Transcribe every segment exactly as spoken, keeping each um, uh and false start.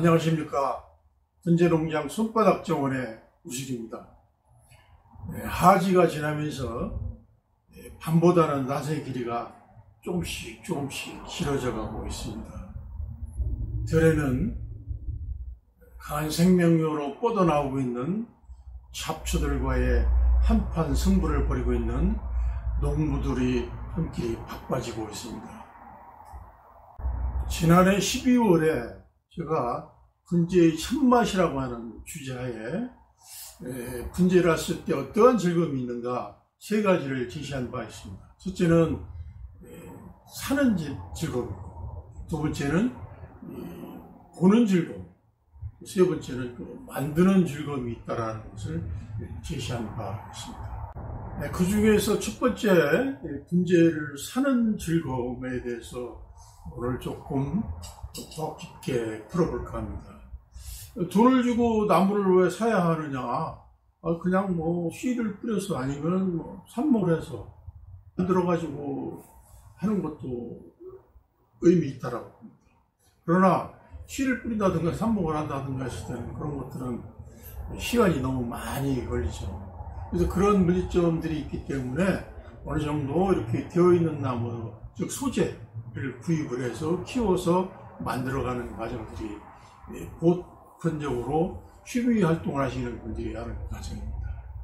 안녕하십니까. 분재농장 손바닥 정원의 우식입니다. 하지가 지나면서 밤보다는 낮의 길이가 조금씩 조금씩 길어져 가고 있습니다. 들에는 강한 생명력으로 뻗어나오고 있는 잡초들과의 한판 승부를 벌이고 있는 농부들이 손길이 바빠지고 있습니다. 지난해 십이월에 제가 분재의 참맛이라고 하는 주제하에 분재를 했을 때 어떠한 즐거움이 있는가 세 가지를 제시한 바 있습니다. 첫째는 사는 즐거움이고, 두 번째는 보는 즐거움, 세 번째는 그 만드는 즐거움이 있다는 것을 제시한 바 있습니다. 그 중에서 첫 번째 분재를 사는 즐거움에 대해서 오늘 조금 더 깊게 풀어볼까 합니다. 돈을 주고 나무를 왜 사야 하느냐? 그냥 뭐 씨를 뿌려서 아니면 뭐 삽목을 해서 만들어가지고 하는 것도 의미 있다라고 봅니다. 그러나 씨를 뿌린다든가 삽목을 한다든가 했을 때는 그런 것들은 시간이 너무 많이 걸리죠. 그래서 그런 문제점들이 있기 때문에 어느 정도 이렇게 되어 있는 나무, 즉 소재를 구입을 해서 키워서 만들어가는 과정들이 보편적으로 취미 활동을 하시는 분들이 하는 과정입니다.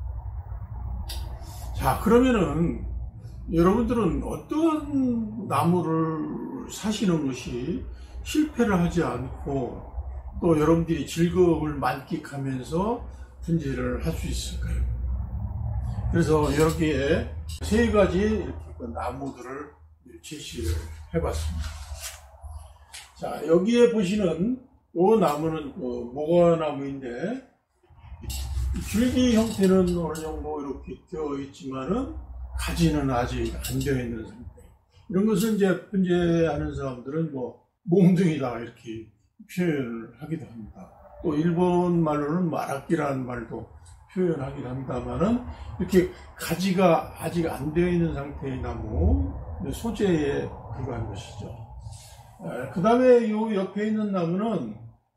자, 그러면은 여러분들은 어떤 나무를 사시는 것이 실패를 하지 않고 또 여러분들이 즐거움을 만끽하면서 분재를 할 수 있을까요? 그래서 여기에 세 가지 이렇게 나무들을 제시를 해봤습니다. 자, 여기에 보시는 이 나무는 그 모과나무인데 줄기 형태는 어느 정도 이렇게 되어 있지만은 가지는 아직 안 되어 있는 상태. 이런 것을 이제 분재하는 사람들은 뭐 몽둥이다 이렇게 표현을 하기도 합니다. 또 일본 말로는 마라끼라는 말도 표현하기도 합니다만은 이렇게 가지가 아직 안 되어 있는 상태의 나무, 소재에 불과한 것이죠. 그 다음에 이 옆에 있는 나무는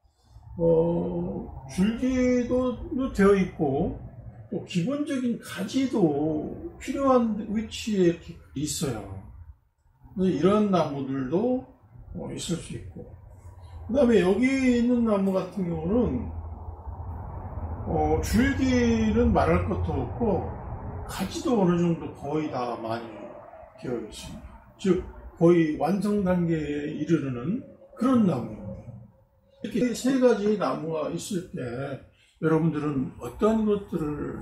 어, 줄기도 되어 있고 또 기본적인 가지도 필요한 위치에 있어요. 이런 나무들도 있을 수 있고, 그 다음에 여기 있는 나무 같은 경우는 어, 줄기는 말할 것도 없고 가지도 어느 정도 거의 다 많이 되어 있습니다. 즉 거의 완성 단계에 이르는 그런 나무입니다. 이렇게 세 가지 나무가 있을 때 여러분들은 어떤 것들을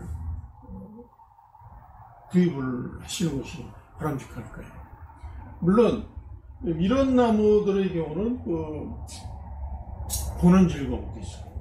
구입을 하시는 것이 바람직할까요? 물론 이런 나무들의 경우는 그 보는 즐거움도 있습니다.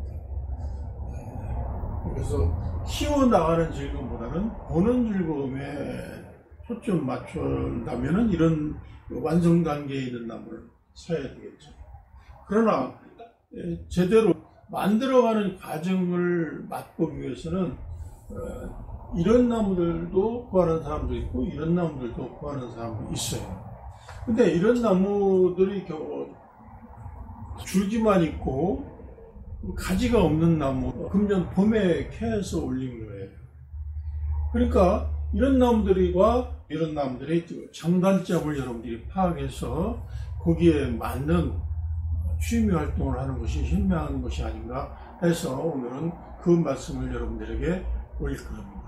그래서 키워나가는 즐거움보다는 보는 즐거움에 초점 맞춘다면 이런 완성 단계에 있는 나무를 사야 되겠죠. 그러나 제대로 만들어가는 과정을 맛보기 위해서는 이런 나무들도 구하는 사람도 있고 이런 나무들도 구하는 사람도 있어요. 근데 이런 나무들이 줄기만 있고 가지가 없는 나무, 금년 봄에 캐서 올린 거예요. 그러니까 이런 나무들과 이런 나무들의 장단점을 여러분들이 파악해서 거기에 맞는 취미 활동을 하는 것이 현명한 것이 아닌가 해서 오늘은 그 말씀을 여러분들에게 올릴 겁니다.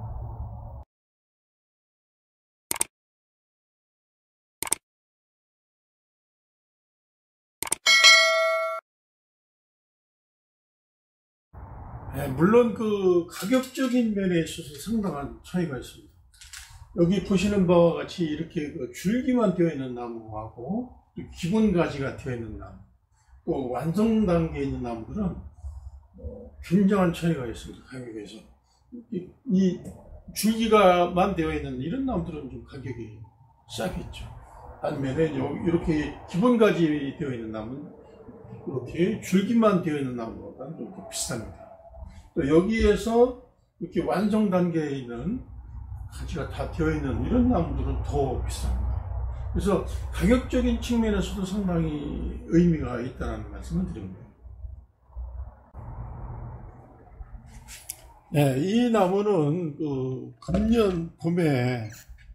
네, 물론 그 가격적인 면에 있어서 상당한 차이가 있습니다. 여기 보시는 바와 같이 이렇게 그 줄기만 되어 있는 나무하고 기본 가지가 되어 있는 나무, 또 완성 단계에 있는 나무들은 어, 굉장한 차이가 있습니다. 가격에서. 이, 이 줄기가만 되어 있는 이런 나무들은 좀 가격이 싸겠죠. 반면에 이렇게 기본 가지 되어 있는 나무는 이렇게 줄기만 되어 있는 나무보다는 좀 더 비쌉니다. 또 여기에서 이렇게 완성 단계에 있는 가지가 다 되어 있는 이런 나무들은 더 비쌉니다. 그래서 가격적인 측면에서도 상당히 의미가 있다는 말씀을 드립니다. 네, 이 나무는 그 금년 봄에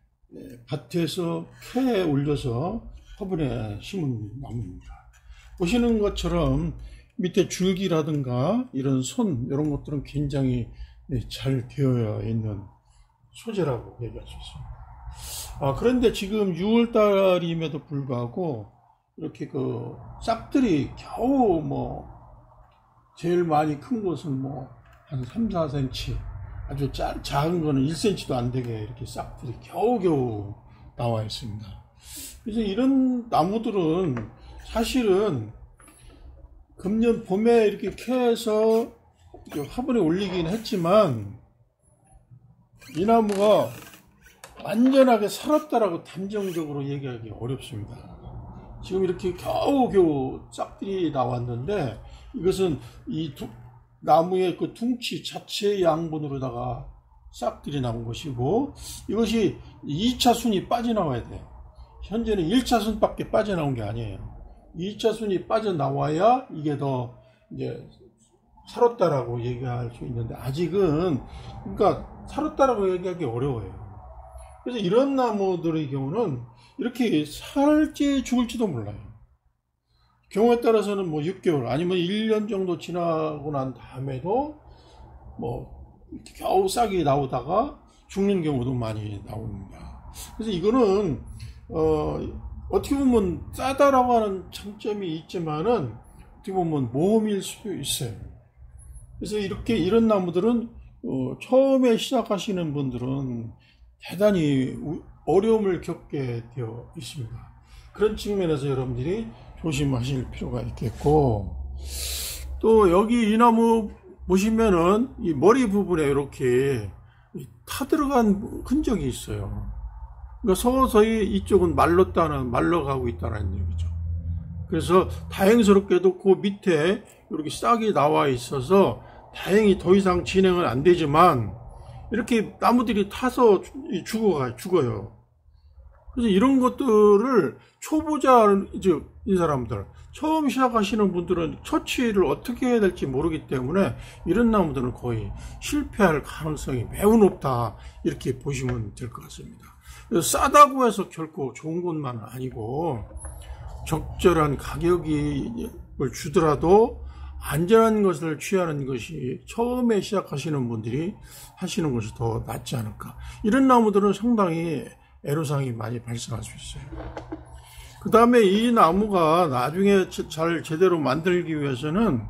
밭에서 캐 올려서 화분에 심은 나무입니다. 보시는 것처럼 밑에 줄기라든가 이런 손 이런 것들은 굉장히 잘 되어 있는 소재라고 얘기할 수 있습니다. 아, 그런데 지금 유월 달임에도 불구하고 이렇게 그 싹들이 겨우 뭐 제일 많이 큰 것은 뭐 한 삼, 사 센티미터, 아주 짜, 작은 거는 일 센티미터도 안 되게 이렇게 싹들이 겨우겨우 나와 있습니다. 그래서 이런 나무들은 사실은 금년 봄에 이렇게 캐서 화분에 올리긴 했지만 이 나무가 완전하게 살았다라고 단정적으로 얘기하기 어렵습니다. 지금 이렇게 겨우겨우 싹들이 나왔는데 이것은 이 두, 나무의 그 둥치 자체의 양분으로다가 싹들이 나온 것이고 이것이 이 차 순이 빠져나와야 돼요. 현재는 일 차 순밖에 빠져나온 게 아니에요. 이 차 순이 빠져나와야 이게 더 이제 살았다라고 얘기할 수 있는데 아직은 그러니까 살았다라고 얘기하기 어려워요. 그래서 이런 나무들의 경우는 이렇게 살지 죽을지도 몰라요. 경우에 따라서는 뭐 육 개월 아니면 일 년 정도 지나고 난 다음에도 뭐 겨우 싹이 나오다가 죽는 경우도 많이 나옵니다. 그래서 이거는 어, 어떻게 보면 싸다라고 하는 장점이 있지만은 어떻게 보면 모험일 수도 있어요. 그래서 이렇게 이런 나무들은 어, 처음에 시작하시는 분들은 대단히 어려움을 겪게 되어 있습니다. 그런 측면에서 여러분들이 조심하실 필요가 있겠고, 또 여기 이 나무 보시면은 이 머리 부분에 이렇게 타 들어간 흔적이 있어요. 그러니까 서서히 이쪽은 말랐다는, 말라가고 있다는 얘기죠. 그래서 다행스럽게도 그 밑에 이렇게 싹이 나와 있어서 다행히 더 이상 진행은 안 되지만 이렇게 나무들이 타서 죽어가, 죽어요. 그래서 이런 것들을 초보자, 이 사람들, 처음 시작하시는 분들은 처치를 어떻게 해야 될지 모르기 때문에 이런 나무들은 거의 실패할 가능성이 매우 높다. 이렇게 보시면 될 것 같습니다. 싸다고 해서 결코 좋은 것만은 아니고 적절한 가격을 주더라도 안전한 것을 취하는 것이 처음에 시작하시는 분들이 하시는 것이 더 낫지 않을까. 이런 나무들은 상당히 애로사항이 많이 발생할 수 있어요. 그 다음에 이 나무가 나중에 잘 제대로 만들기 위해서는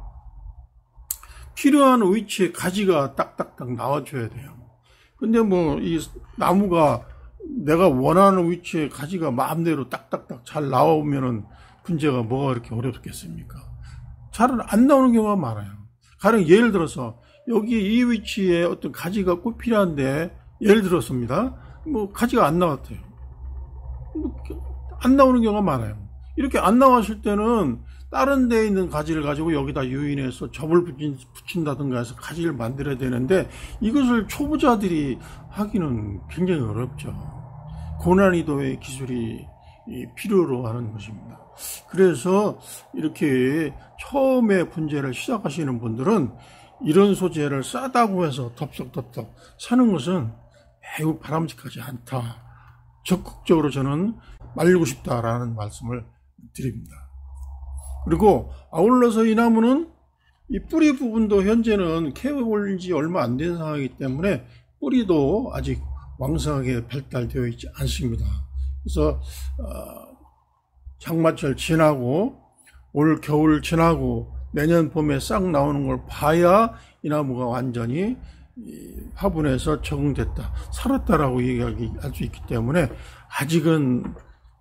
필요한 위치에 가지가 딱딱딱 나와줘야 돼요. 근데 뭐 이 나무가 내가 원하는 위치에 가지가 마음대로 딱딱딱 잘 나오면은 문제가 뭐가 그렇게 어렵겠습니까? 잘 안 나오는 경우가 많아요. 가령 예를 들어서 여기 이 위치에 어떤 가지가 꼭 필요한데 예를 들었습니다. 뭐 가지가 안 나왔대요. 뭐 안 나오는 경우가 많아요. 이렇게 안 나왔을 때는 다른 데에 있는 가지를 가지고 여기다 유인해서 접을 붙인, 붙인다든가 해서 가지를 만들어야 되는데 이것을 초보자들이 하기는 굉장히 어렵죠. 고난이도의 기술이 필요로 하는 것입니다. 그래서 이렇게 처음에 분재를 시작하시는 분들은 이런 소재를 싸다고 해서 덥석덥석 사는 것은 매우 바람직하지 않다. 적극적으로 저는 말리고 싶다라는 말씀을 드립니다. 그리고 아울러서 이 나무는 이 뿌리 부분도 현재는 캐 올린 지 얼마 안 된 상황이기 때문에 뿌리도 아직 왕성하게 발달되어 있지 않습니다. 그래서 어, 장마철 지나고 올 겨울 지나고 내년 봄에 싹 나오는 걸 봐야 이 나무가 완전히 이 화분에서 적응됐다, 살았다라고 얘기할 수 있기 때문에 아직은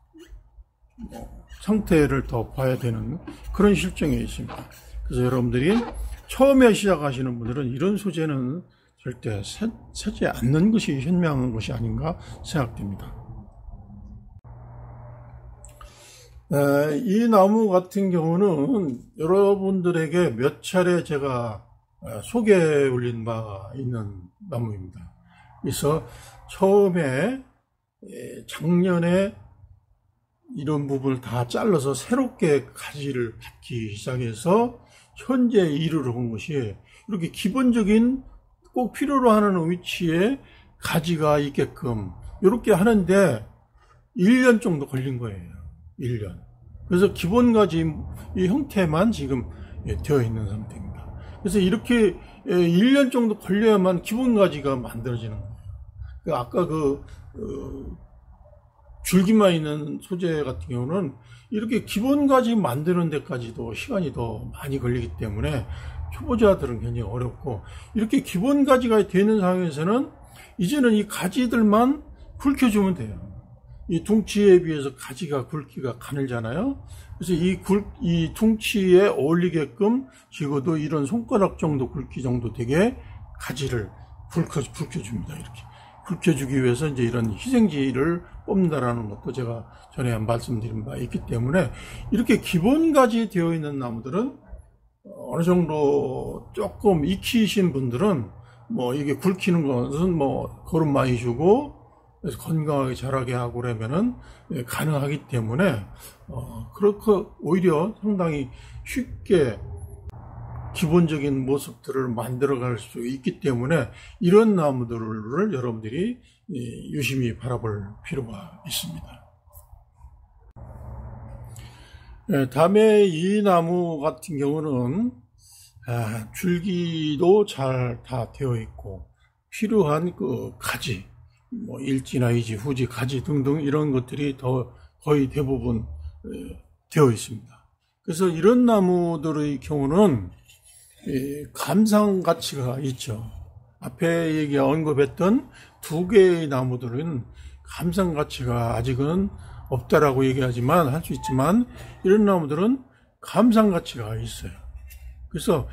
뭐 상태를 더 봐야 되는 그런 실정에 있습니다. 그래서 여러분들이 처음에 시작하시는 분들은 이런 소재는 절대 사지 않는 것이 현명한 것이 아닌가 생각됩니다. 에, 이 나무 같은 경우는 여러분들에게 몇 차례 제가 소개해 올린 바가 있는 나무입니다. 그래서 처음에 작년에 이런 부분을 다 잘라서 새롭게 가지를 받기 시작해서 현재 이르러 온 것이 이렇게 기본적인 꼭 필요로 하는 위치에 가지가 있게끔 이렇게 하는데 일 년 정도 걸린 거예요. 일 년. 그래서 기본 가지 이 형태만 지금 되어 있는 상태입니다. 그래서 이렇게 일 년 정도 걸려야만 기본 가지가 만들어지는 거예요. 아까 그 어, 줄기만 있는 소재 같은 경우는 이렇게 기본 가지 만드는 데까지도 시간이 더 많이 걸리기 때문에 초보자들은 굉장히 어렵고, 이렇게 기본 가지가 되는 상황에서는 이제는 이 가지들만 굵혀주면 돼요. 이 둥치에 비해서 가지가 굵기가 가늘잖아요. 그래서 이, 굵, 이 둥치에 어울리게끔 적어도 이런 손가락 정도 굵기 정도 되게 가지를 굵혀, 굵혀줍니다. 이렇게. 굵혀주기 위해서 이제 이런 희생지를 뽑는다라는 것도 제가 전에 말씀드린 바 있기 때문에, 이렇게 기본 가지 되어 있는 나무들은 어느 정도 조금 익히신 분들은 뭐 이게 굵히는 것은 뭐 거름 많이 주고 그래서 건강하게 자라게 하고 그러면은 가능하기 때문에 어 그렇게 오히려 상당히 쉽게 기본적인 모습들을 만들어갈 수 있기 때문에 이런 나무들을 여러분들이 유심히 바라볼 필요가 있습니다. 다음에 이 나무 같은 경우는 아, 줄기도 잘 다 되어 있고 필요한 그 가지, 뭐 일지나 이지, 후지, 가지 등등 이런 것들이 더 거의 대부분 되어 있습니다. 그래서 이런 나무들의 경우는 감상 가치가 있죠. 앞에 얘기 언급했던 두 개의 나무들은 감상 가치가 아직은 없다라고 얘기하지만 할 수 있지만 이런 나무들은 감상 가치가 있어요. 그래서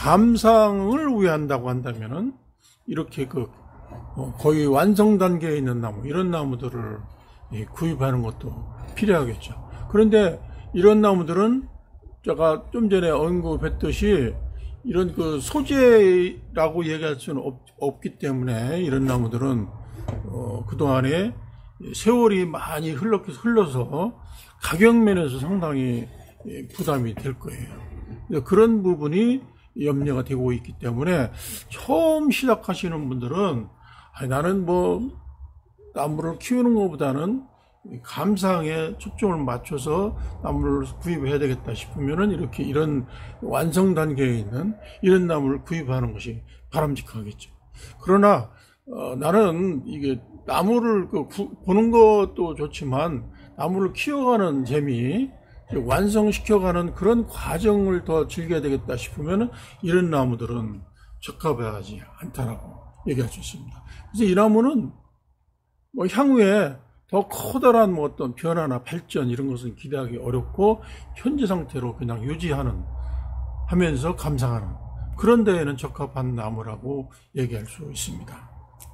감상을 위한다고 한다면은 이렇게 그 거의 완성 단계에 있는 나무, 이런 나무들을 구입하는 것도 필요하겠죠. 그런데 이런 나무들은 제가 좀 전에 언급했듯이 이런 그 소재라고 얘기할 수는 없, 없기 때문에 이런 나무들은 어, 그동안에 세월이 많이 흘러, 흘러서 가격면에서 상당히 부담이 될 거예요. 그런 부분이 염려가 되고 있기 때문에 처음 시작하시는 분들은 아니, 나는 뭐 나무를 키우는 것보다는 감상에 초점을 맞춰서 나무를 구입해야 되겠다 싶으면은 이렇게 이런 완성 단계에 있는 이런 나무를 구입하는 것이 바람직하겠죠. 그러나 어, 나는 이게 나무를 그 구, 보는 것도 좋지만 나무를 키워가는 재미, 완성시켜가는 그런 과정을 더 즐겨야 되겠다 싶으면 이런 나무들은 적합하지 않다라고 얘기할 수 있습니다. 그래서 이 나무는 뭐 향후에 더 커다란 뭐 어떤 변화나 발전 이런 것은 기대하기 어렵고 현재 상태로 그냥 유지하는 하면서 감상하는 그런 데에는 적합한 나무라고 얘기할 수 있습니다.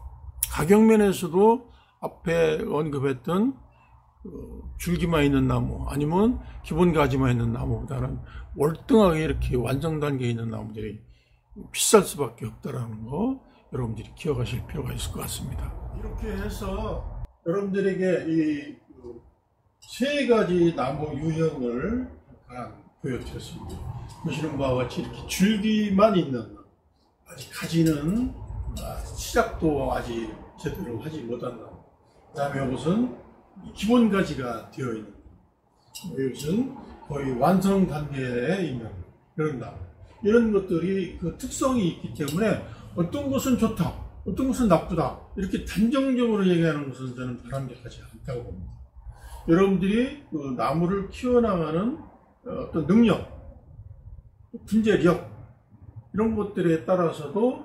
가격면에서도 앞에 언급했던 줄기만 있는 나무 아니면 기본 가지만 있는 나무보다는 월등하게 이렇게 완성 단계에 있는 나무들이 비쌀 수밖에 없다라는 거 여러분들이 기억하실 필요가 있을 것 같습니다. 이렇게 해서 여러분들에게 이 세 가지 나무 유형을 잠깐 보여드렸습니다. 보시는 바와 같이 이렇게 줄기만 있는, 아직 가지는 시작도 아직 제대로 하지 못한 나무. 그 다음에 이것은 기본 가지가 되어 있는, 이것은 거의 완성 단계에 있는 이런 나무. 이런 것들이 그 특성이 있기 때문에 어떤 것은 좋다, 어떤 것은 나쁘다 이렇게 단정적으로 얘기하는 것은 저는 바람직하지 않다고 봅니다. 여러분들이 그 나무를 키워나가는 어떤 능력, 분재력 이런 것들에 따라서도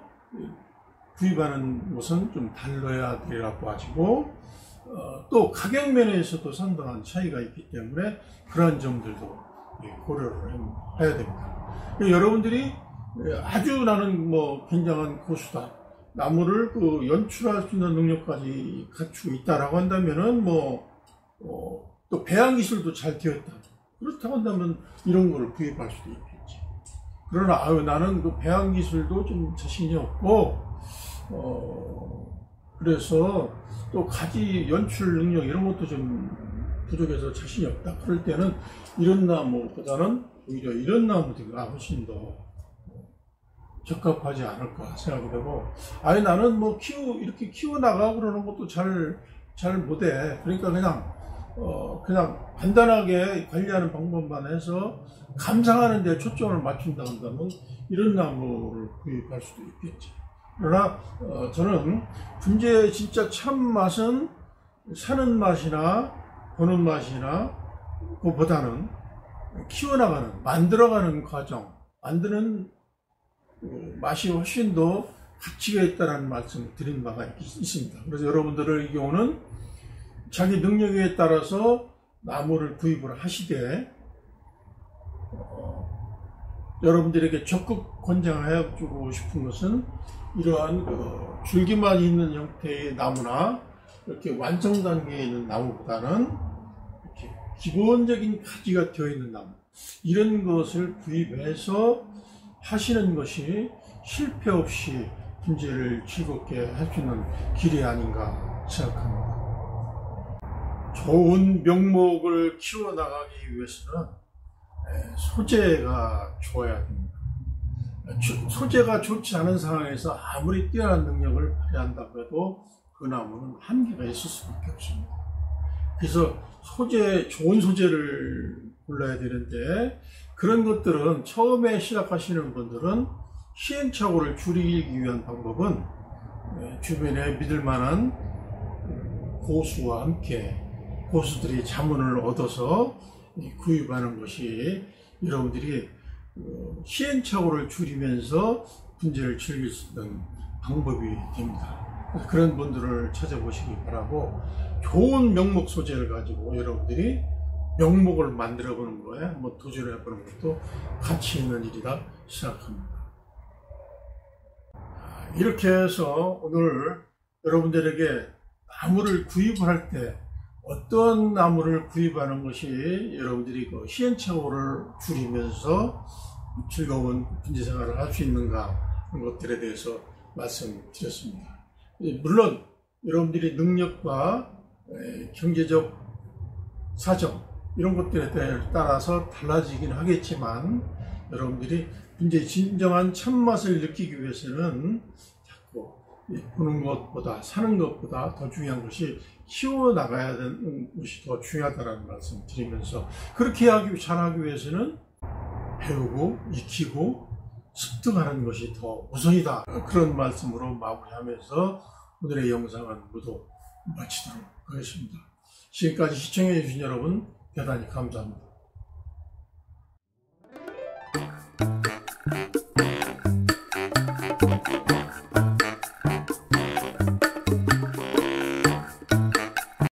구입하는 것은 좀 달라야 되라고 하시고 어, 또 가격 면에서도 상당한 차이가 있기 때문에 그러한 점들도 고려를 해야 됩니다. 여러분들이 아주 나는 뭐 굉장한 고수다, 나무를 그 연출할 수 있는 능력까지 갖추고 있다라고 한다면은 뭐 어, 또 배양 기술도 잘 되었다, 그렇다고 한다면 이런 거를 구입할 수도 있겠지. 그러나 아유 나는 그 배양 기술도 좀 자신이 없고 어, 그래서 또 가지 연출 능력 이런 것도 좀 부족해서 자신이 없다, 그럴 때는 이런 나무보다는 오히려 이런 나무들이 훨씬 더 적합하지 않을까 생각이 되고, 아니 나는 뭐 키우 이렇게 키워 나가고 그러는 것도 잘 잘 못해. 그러니까 그냥 어 그냥 간단하게 관리하는 방법만 해서 감상하는 데 초점을 맞춘다 한다면 이런 나무를 구입할 수도 있겠지. 그러나 어 저는 분재의 진짜 참 맛은 사는 맛이나 보는 맛이나 그보다는 키워나가는, 만들어가는 과정, 만드는 맛이 훨씬 더 가치가 있다는 말씀을 드린 바가 있습니다. 그래서 여러분들의 이 경우는 자기 능력에 따라서 나무를 구입을 하시되, 어, 여러분들에게 적극 권장해 주고 싶은 것은 이러한 그 줄기만 있는 형태의 나무나 이렇게 완성 단계에 있는 나무보다는 이렇게 기본적인 가지가 되어 있는 나무, 이런 것을 구입해서 하시는 것이 실패 없이 분재를 즐겁게 할 수 있는 길이 아닌가 생각합니다. 좋은 명목을 키워나가기 위해서는 소재가 좋아야 됩니다. 소재가 좋지 않은 상황에서 아무리 뛰어난 능력을 발휘한다고 해도 그 나무는 한계가 있을 수밖에 없습니다. 그래서 소재, 좋은 소재를 골라야 되는데, 그런 것들은 처음에 시작하시는 분들은 시행착오를 줄이기 위한 방법은 주변에 믿을 만한 고수와 함께 고수들이 자문을 얻어서 구입하는 것이 여러분들이 시행착오를 줄이면서 분재를 즐길 수 있는 방법이 됩니다. 그런 분들을 찾아보시기 바라고, 좋은 명목 소재를 가지고 여러분들이 명목을 만들어 보는 거에 한번 도전해 보는 것도 가치 있는 일이다 생각합니다. 이렇게 해서 오늘 여러분들에게 나무를 구입을 할 때 어떤 나무를 구입하는 것이 여러분들이 그 시행착오를 줄이면서 즐거운 분재 생활을 할 수 있는가 하는 것들에 대해서 말씀드렸습니다. 물론 여러분들이 능력과 경제적 사정 이런 것들에 따라서 달라지긴 하겠지만, 여러분들이 분재의 진정한 참맛을 느끼기 위해서는 자꾸 보는 것보다 사는 것보다 더 중요한 것이 키워나가야 되는 것이 더 중요하다는 말씀 드리면서, 그렇게 하기, 잘하기 위해서는 배우고 익히고 습득하는 것이 더 우선이다, 그런 말씀으로 마무리하면서 오늘의 영상은 모두 마치도록 하겠습니다. 지금까지 시청해 주신 여러분 대단히 감사합니다.